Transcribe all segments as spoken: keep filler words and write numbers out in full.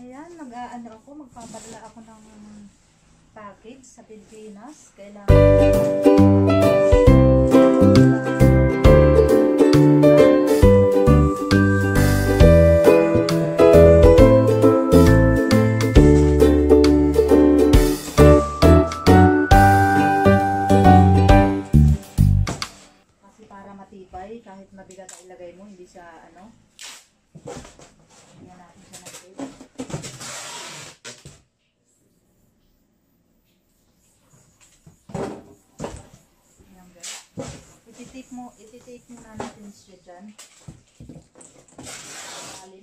Ayan, mag-aano ako, magpapadala ako ng package sa Pilipinas. Kailangan kahit mabigat ang ilagay mo, hindi siya ano. Tingnan natin siya ng tape. Ayan guys. Iti-tape mo, iti-tape mo na natin siya dyan. Alim.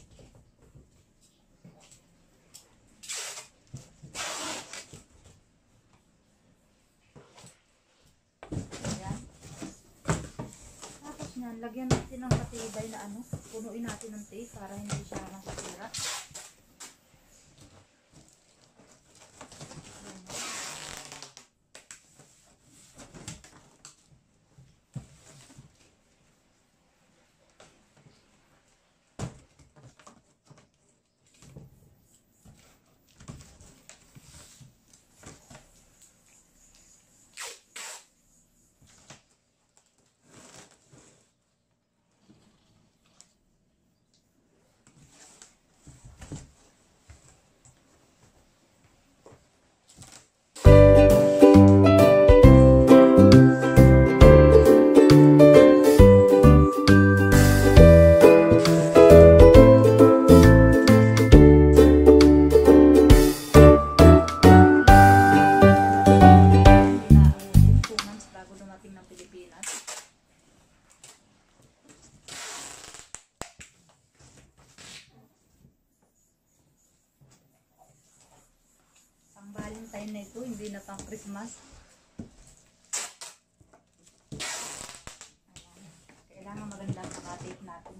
Lagyan natin ng patibay na ano, punuin natin ng tape para hindi siya masasira. Valentine na ito, hindi na pang Christmas. Ayan. Kailangan maganda ang nakatape natin.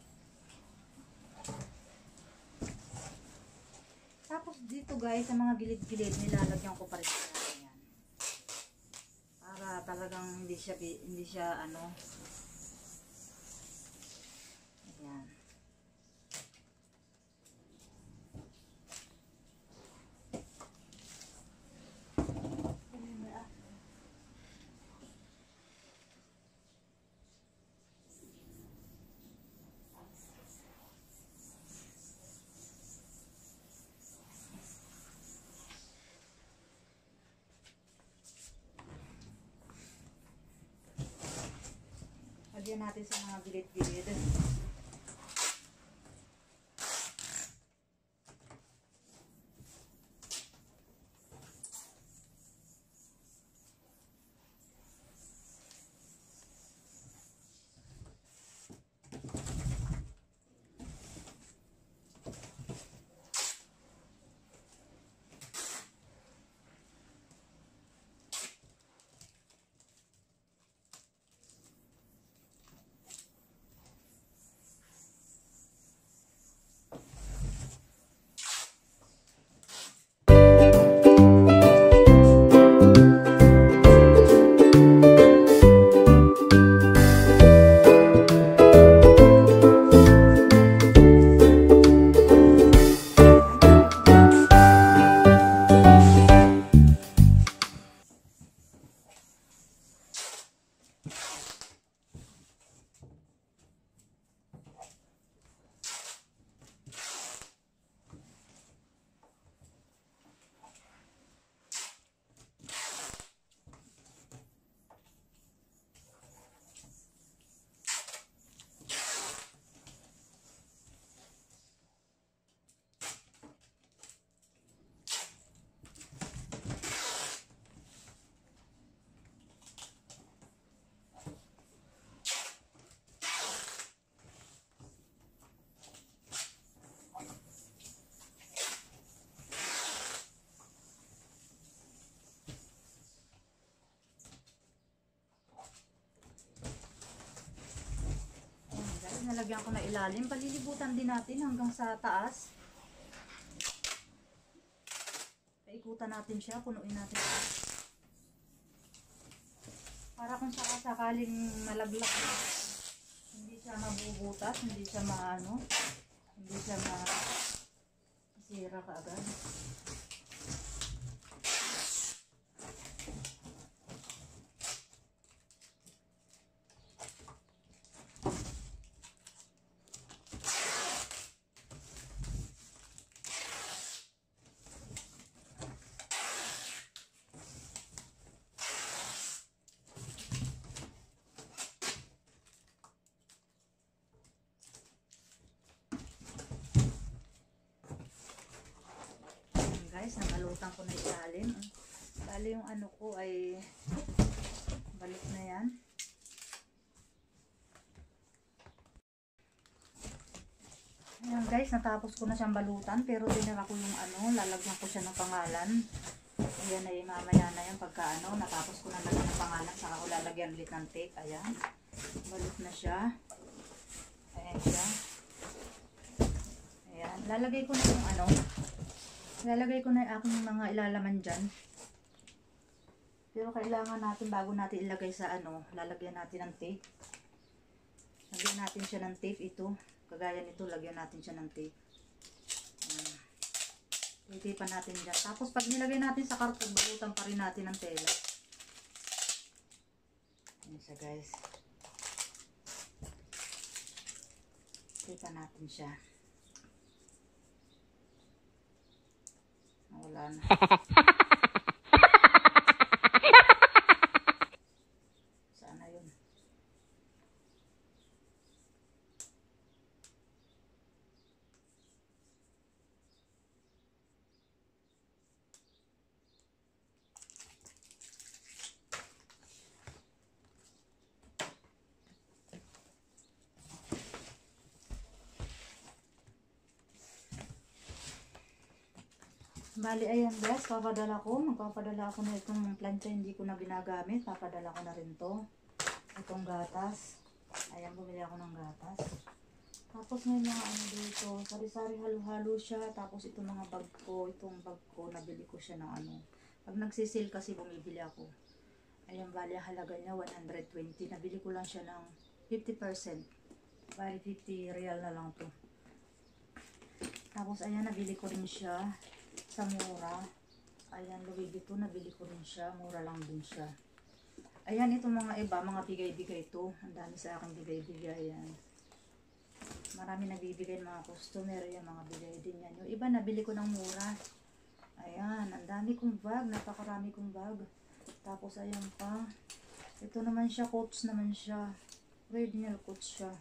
Tapos dito guys, sa mga gilid-gilid, nilalagyan ko pa rin siya. Ayan. Para talagang hindi siya, hindi siya ano. Ayan. Lagyan natin sa mga gilid-gilid. Nalagyan ko na ilalim, palilibutan din natin hanggang sa taas. Paikutan natin siya, punuin natin siya. Para kung sakasakaling malaglag, hindi siya mabubutas, hindi siya maano, hindi siya ma Sira ka agad. Guys, nabalutan ko na ilalim. Bali yung ano ko ay balik na yan. Ayan guys, natapos ko na siyang balutan pero tinira ko yung ano, lalagyan ko siya ng pangalan. Ayan ay mamaya na yan pagka ano, natapos ko na lagyan ng pangalan, saka ko lalagyan ulit ng tape. Ayan, balut na siya. Ayan siya. Ayan, lalagay ko na yung ano, lalagay ko na yung aking mga ilalaman dyan. Pero kailangan natin, bago natin ilagay sa ano, lalagyan natin ng tape. Lagyan natin siya ng tape ito. Kagaya nito, lagyan natin siya ng tape. Ayan. Titipan natin dyan. Tapos pag nilagay natin sa karton, balutan pa rin natin ng tela. Ayan siya guys. Titipan natin siya. Wala na. Saan na yun? Bali, ayan guys, papadala ko. Magpapadala ako na itong plancha, hindi ko na ginagamit. Papadala ko na rin to. Itong gatas. Ayan, bumili ako ng gatas. Tapos may mga ano dito, sari-sari halo-halo siya. Tapos itong mga bag ko, itong bag ko, nabili ko siya ng ano. Pag nagsisil kasi bumibili ako. Ayan, bali, halaga niya one hundred twenty. Nabili ko lang siya ng fifty percent. Bali, fifty real na lang to. Tapos ayan, nabili ko rin siya sa mura. Ayan, Louis Vuitton, nabili ko rin siya. Mura lang din siya. Ayan, itong mga iba, mga bigay-bigay to. Ang dami sa akin bigay-bigay. Ayan. Marami nagbibigay mga customer. Ayan, mga bigay din yan. Yung iba, nabili ko ng mura. Ayan, ang dami kong bag. Napakarami kong bag. Tapos, ayan pa. Ito naman siya, coats naman siya. Original coats siya.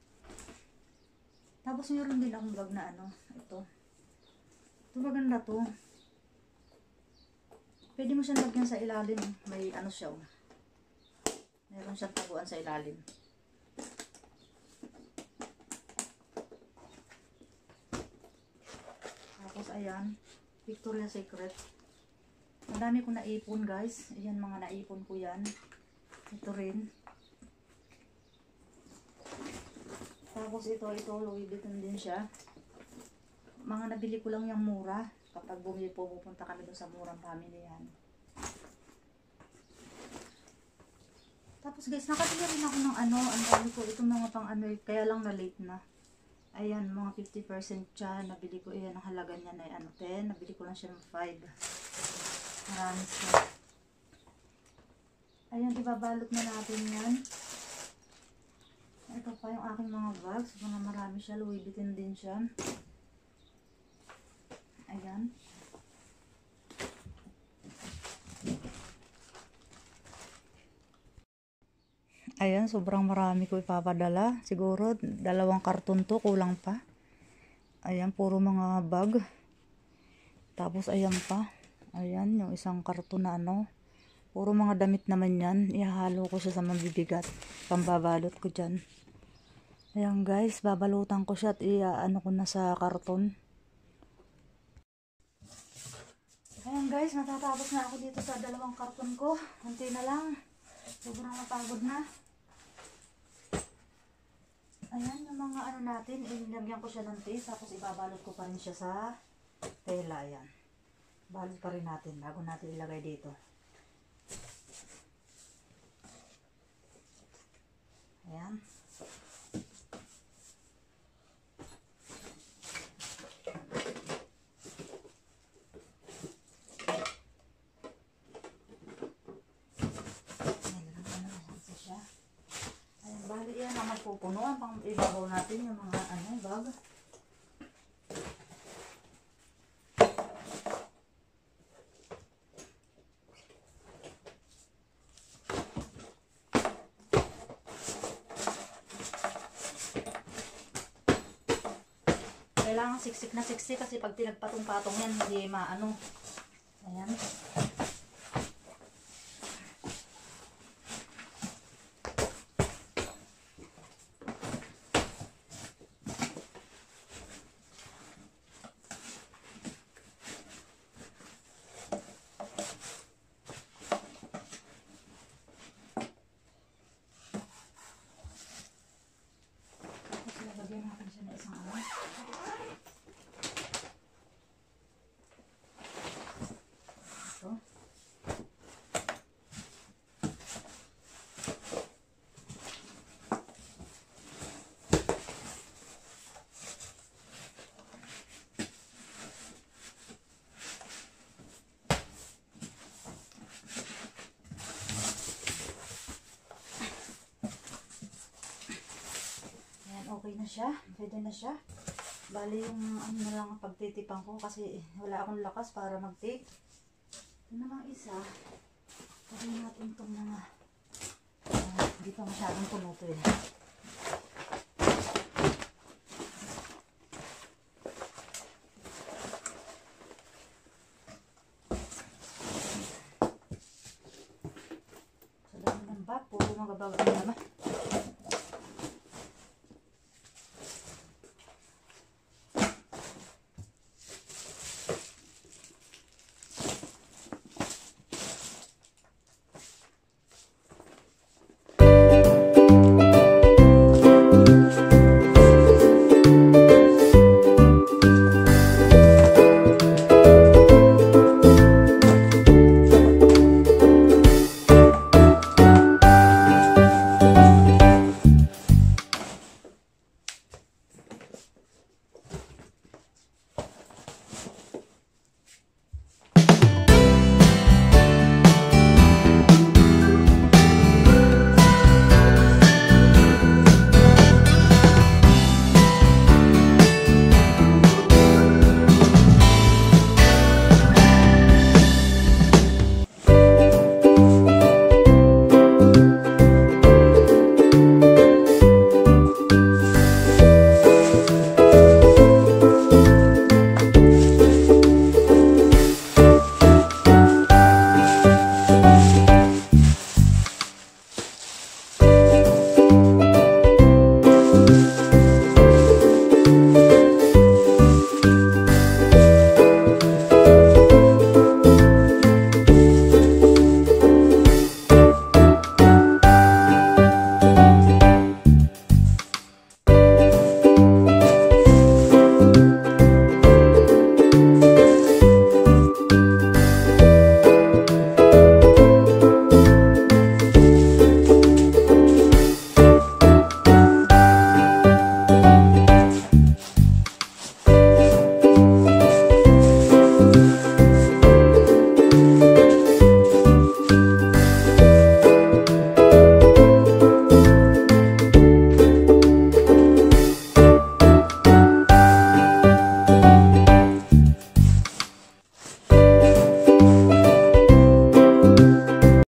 Tapos, meron din akong bag na ano. Ito. Ito maganda to. Pwede mo siya lagyan sa ilalim. May ano siya. Oh. Meron siyang taguan sa ilalim. Tapos ayan. Victoria's Secret. Ang dami ko naipon guys. Ayan, mga naipon ko yan. Ito rin. Tapos ito, ito. Louis Vuitton din siya. Mga nabili ko lang yung mura. Kapag bumili po, pupunta kami doon sa murang family yan. Tapos guys, nakabili rin ako ng ano, ang dami ko, itong mga pang ano, kaya lang na late na. Ayan, mga fifty percent siya. Nabili ko, ayan, ang halaga niya na ano, ten. Nabili ko lang siya ng five. Marami siya. Ayan, ibabalot na natin yan. Ito pa yung aking mga bags. Mga marami siya. Louis Vuitton din siya. Ayan. Ayan, sobrang marami ko ipapadala. Siguro, dalawang karton to, kulang pa. Ayan, puro mga bag. Tapos, ayan pa. Ayan, yung isang karton na ano. Puro mga damit naman yan. Ihahalo ko siya sa mabibigat. Pambabalot ko dyan. Ayan guys, babalutan ko siya at iaano ko na sa karton. Ayan guys, matatapos na ako dito sa dalawang karton ko. Kunti na lang. Sobrang napagod na. Ayan, yung mga ano natin, inilagyan ko siya ng tape, tapos ibabalot ko pa rin siya sa tela. Ayan. Balot pa rin natin bago natin ilagay dito. Ayan. pupunuan pang ibabaw natin yung mga ano, bag. Kailangan siksik na siksik kasi pag pinagpatong-patong yan, hindi maano. Ayan. Tapos lagyan natin siya na isang ano. Okay na siya, pwede na siya. Bali yung ano na lang pagtitipang ko kasi wala akong lakas para mag-tape. Ito namang isa, pagin natin itong mga uh, hindi pa masyadong puno ito eh. Sa dami ng bag, puro mga bag